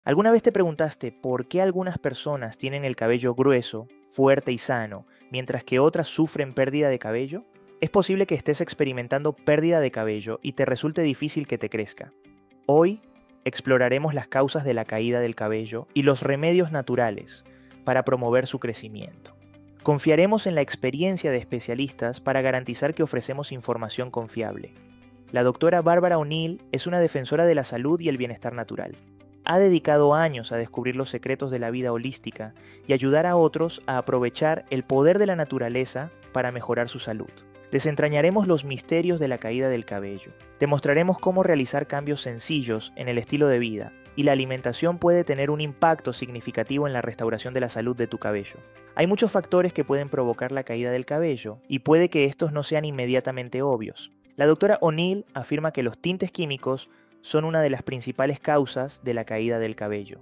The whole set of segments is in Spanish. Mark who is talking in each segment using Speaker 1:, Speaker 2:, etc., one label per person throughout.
Speaker 1: ¿Alguna vez te preguntaste por qué algunas personas tienen el cabello grueso, fuerte y sano, mientras que otras sufren pérdida de cabello? Es posible que estés experimentando pérdida de cabello y te resulte difícil que te crezca. Hoy exploraremos las causas de la caída del cabello y los remedios naturales para promover su crecimiento. Confiaremos en la experiencia de especialistas para garantizar que ofrecemos información confiable. La doctora Barbara O'Neill es una defensora de la salud y el bienestar natural. Ha dedicado años a descubrir los secretos de la vida holística y ayudar a otros a aprovechar el poder de la naturaleza para mejorar su salud. Desentrañaremos los misterios de la caída del cabello. Te mostraremos cómo realizar cambios sencillos en el estilo de vida y la alimentación puede tener un impacto significativo en la restauración de la salud de tu cabello. Hay muchos factores que pueden provocar la caída del cabello y puede que estos no sean inmediatamente obvios. La doctora O'Neill afirma que los tintes químicos son una de las principales causas de la caída del cabello.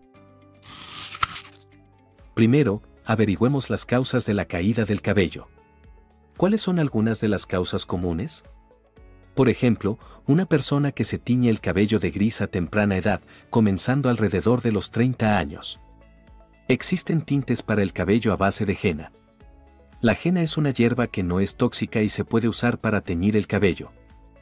Speaker 2: Primero, averigüemos las causas de la caída del cabello. ¿Cuáles son algunas de las causas comunes? Por ejemplo, una persona que se tiñe el cabello de gris a temprana edad, comenzando alrededor de los 30 años. Existen tintes para el cabello a base de henna. La henna es una hierba que no es tóxica y se puede usar para teñir el cabello.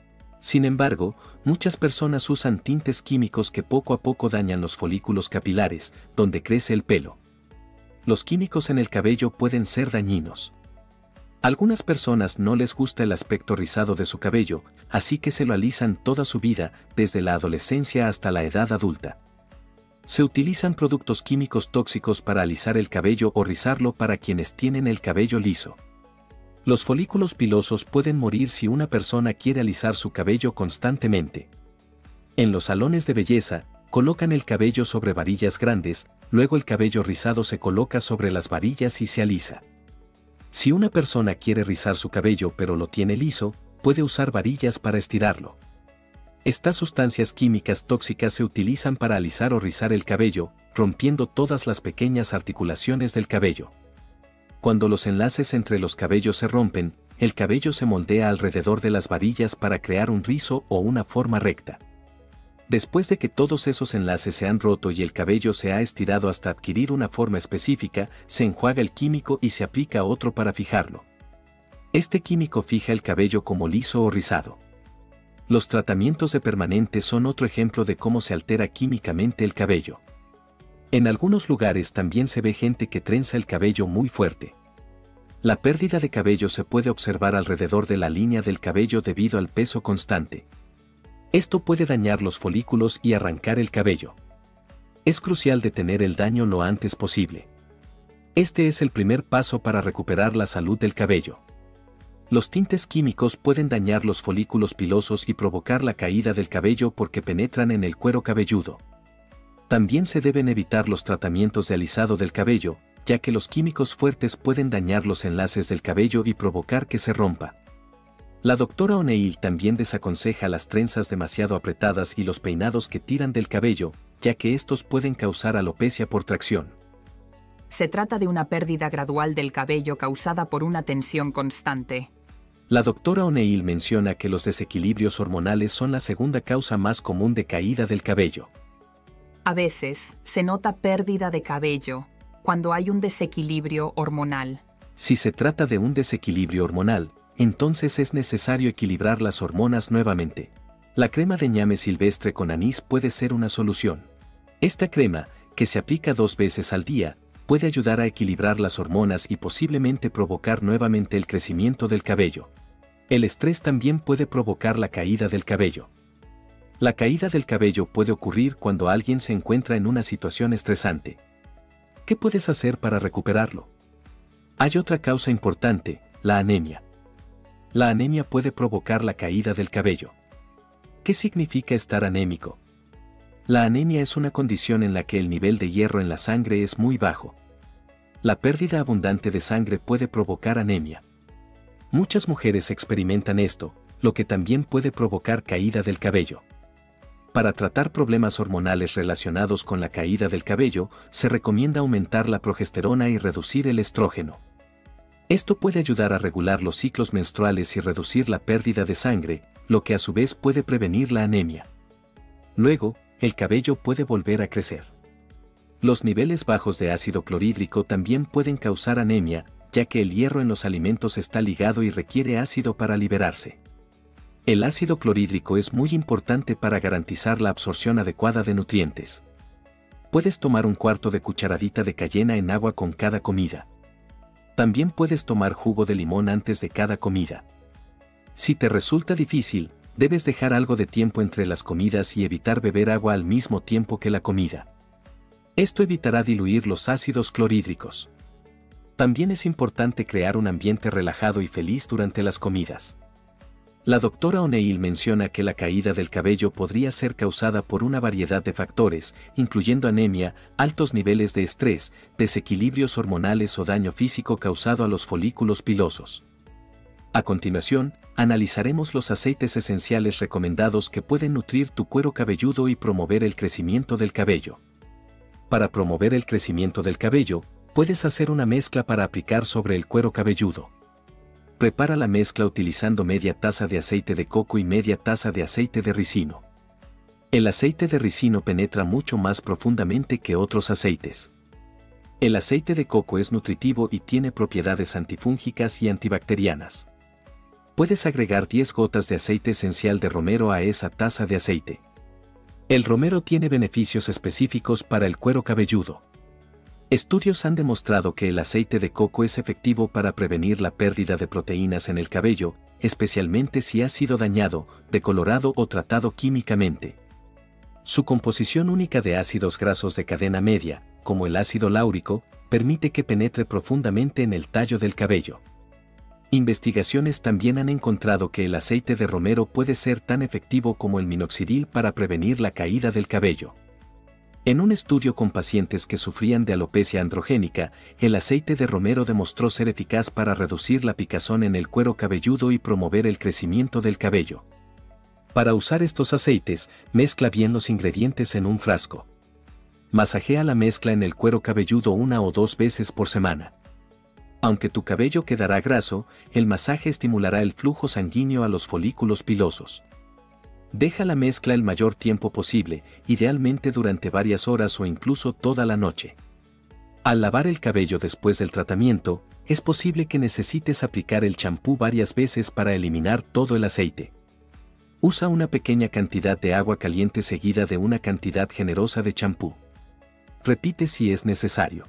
Speaker 2: Sin embargo, muchas personas usan tintes químicos que poco a poco dañan los folículos capilares, donde crece el pelo. Los químicos en el cabello pueden ser dañinos. Algunas personas no les gusta el aspecto rizado de su cabello, así que se lo alisan toda su vida, desde la adolescencia hasta la edad adulta. Se utilizan productos químicos tóxicos para alisar el cabello o rizarlo para quienes tienen el cabello liso. Los folículos pilosos pueden morir si una persona quiere alisar su cabello constantemente. En los salones de belleza, colocan el cabello sobre varillas grandes, luego el cabello rizado se coloca sobre las varillas y se alisa. Si una persona quiere rizar su cabello pero lo tiene liso, puede usar varillas para estirarlo. Estas sustancias químicas tóxicas se utilizan para alisar o rizar el cabello, rompiendo todas las pequeñas articulaciones del cabello. Cuando los enlaces entre los cabellos se rompen, el cabello se moldea alrededor de las varillas para crear un rizo o una forma recta. Después de que todos esos enlaces se han roto y el cabello se ha estirado hasta adquirir una forma específica, se enjuaga el químico y se aplica otro para fijarlo. Este químico fija el cabello como liso o rizado. Los tratamientos de permanente son otro ejemplo de cómo se altera químicamente el cabello. En algunos lugares también se ve gente que trenza el cabello muy fuerte. La pérdida de cabello se puede observar alrededor de la línea del cabello debido al peso constante. Esto puede dañar los folículos y arrancar el cabello. Es crucial detener el daño lo antes posible. Este es el primer paso para recuperar la salud del cabello. Los tintes químicos pueden dañar los folículos pilosos y provocar la caída del cabello porque penetran en el cuero cabelludo. También se deben evitar los tratamientos de alisado del cabello, ya que los químicos fuertes pueden dañar los enlaces del cabello y provocar que se rompa. La doctora O'Neill también desaconseja las trenzas demasiado apretadas y los peinados que tiran del cabello, ya que estos pueden causar alopecia por tracción.
Speaker 3: Se trata de una pérdida gradual del cabello causada por una tensión constante.
Speaker 2: La doctora O'Neill menciona que los desequilibrios hormonales son la segunda causa más común de caída del cabello.
Speaker 3: A veces, se nota pérdida de cabello cuando hay un desequilibrio hormonal.
Speaker 2: Si se trata de un desequilibrio hormonal, entonces es necesario equilibrar las hormonas nuevamente. La crema de ñame silvestre con anís puede ser una solución. Esta crema, que se aplica 2 veces al día, puede ayudar a equilibrar las hormonas y posiblemente provocar nuevamente el crecimiento del cabello. El estrés también puede provocar la caída del cabello. La caída del cabello puede ocurrir cuando alguien se encuentra en una situación estresante. ¿Qué puedes hacer para recuperarlo? Hay otra causa importante, la anemia. La anemia puede provocar la caída del cabello. ¿Qué significa estar anémico? La anemia es una condición en la que el nivel de hierro en la sangre es muy bajo. La pérdida abundante de sangre puede provocar anemia. Muchas mujeres experimentan esto, lo que también puede provocar caída del cabello. Para tratar problemas hormonales relacionados con la caída del cabello, se recomienda aumentar la progesterona y reducir el estrógeno. Esto puede ayudar a regular los ciclos menstruales y reducir la pérdida de sangre, lo que a su vez puede prevenir la anemia. Luego, el cabello puede volver a crecer. Los niveles bajos de ácido clorhídrico también pueden causar anemia, ya que el hierro en los alimentos está ligado y requiere ácido para liberarse. El ácido clorhídrico es muy importante para garantizar la absorción adecuada de nutrientes. Puedes tomar un cuarto de cucharadita de cayena en agua con cada comida. También puedes tomar jugo de limón antes de cada comida. Si te resulta difícil, debes dejar algo de tiempo entre las comidas y evitar beber agua al mismo tiempo que la comida. Esto evitará diluir los ácidos clorhídricos. También es importante crear un ambiente relajado y feliz durante las comidas. La doctora O'Neill menciona que la caída del cabello podría ser causada por una variedad de factores, incluyendo anemia, altos niveles de estrés, desequilibrios hormonales o daño físico causado a los folículos pilosos. A continuación, analizaremos los aceites esenciales recomendados que pueden nutrir tu cuero cabelludo y promover el crecimiento del cabello. Para promover el crecimiento del cabello, puedes hacer una mezcla para aplicar sobre el cuero cabelludo. Prepara la mezcla utilizando media taza de aceite de coco y media taza de aceite de ricino. El aceite de ricino penetra mucho más profundamente que otros aceites. El aceite de coco es nutritivo y tiene propiedades antifúngicas y antibacterianas. Puedes agregar 10 gotas de aceite esencial de romero a esa taza de aceite. El romero tiene beneficios específicos para el cuero cabelludo. Estudios han demostrado que el aceite de coco es efectivo para prevenir la pérdida de proteínas en el cabello, especialmente si ha sido dañado, decolorado o tratado químicamente. Su composición única de ácidos grasos de cadena media, como el ácido láurico, permite que penetre profundamente en el tallo del cabello. Investigaciones también han encontrado que el aceite de romero puede ser tan efectivo como el minoxidil para prevenir la caída del cabello. En un estudio con pacientes que sufrían de alopecia androgénica, el aceite de romero demostró ser eficaz para reducir la picazón en el cuero cabelludo y promover el crecimiento del cabello. Para usar estos aceites, mezcla bien los ingredientes en un frasco. Masajea la mezcla en el cuero cabelludo 1 o 2 veces por semana. Aunque tu cabello quedará graso, el masaje estimulará el flujo sanguíneo a los folículos pilosos. Deja la mezcla el mayor tiempo posible, idealmente durante varias horas o incluso toda la noche. Al lavar el cabello después del tratamiento, es posible que necesites aplicar el champú varias veces para eliminar todo el aceite. Usa una pequeña cantidad de agua caliente seguida de una cantidad generosa de champú. Repite si es necesario.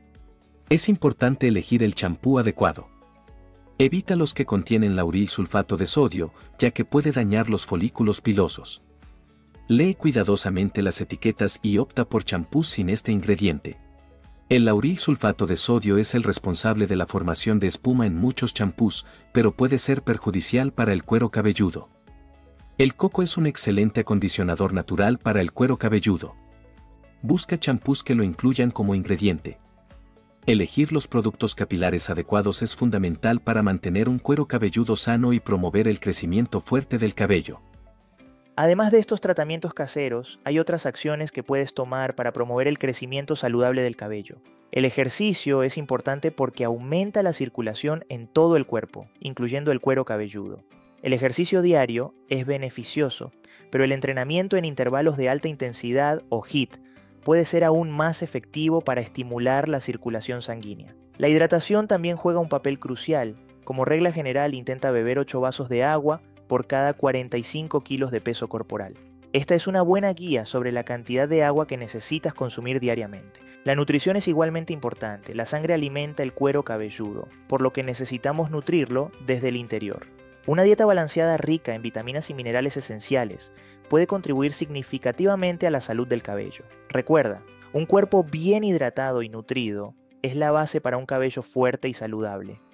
Speaker 2: Es importante elegir el champú adecuado. Evita los que contienen lauril sulfato de sodio, ya que puede dañar los folículos pilosos. Lee cuidadosamente las etiquetas y opta por champús sin este ingrediente. El lauril sulfato de sodio es el responsable de la formación de espuma en muchos champús, pero puede ser perjudicial para el cuero cabelludo. El coco es un excelente acondicionador natural para el cuero cabelludo. Busca champús que lo incluyan como ingrediente. Elegir los productos capilares adecuados es fundamental para mantener un cuero cabelludo sano y promover el crecimiento fuerte del cabello.
Speaker 1: Además de estos tratamientos caseros, hay otras acciones que puedes tomar para promover el crecimiento saludable del cabello. El ejercicio es importante porque aumenta la circulación en todo el cuerpo, incluyendo el cuero cabelludo. El ejercicio diario es beneficioso, pero el entrenamiento en intervalos de alta intensidad o HIIT puede ser aún más efectivo para estimular la circulación sanguínea. La hidratación también juega un papel crucial. Como regla general, intenta beber 8 vasos de agua por cada 45 kilos de peso corporal. Esta es una buena guía sobre la cantidad de agua que necesitas consumir diariamente. La nutrición es igualmente importante. La sangre alimenta el cuero cabelludo, por lo que necesitamos nutrirlo desde el interior. Una dieta balanceada rica en vitaminas y minerales esenciales puede contribuir significativamente a la salud del cabello. Recuerda, un cuerpo bien hidratado y nutrido es la base para un cabello fuerte y saludable.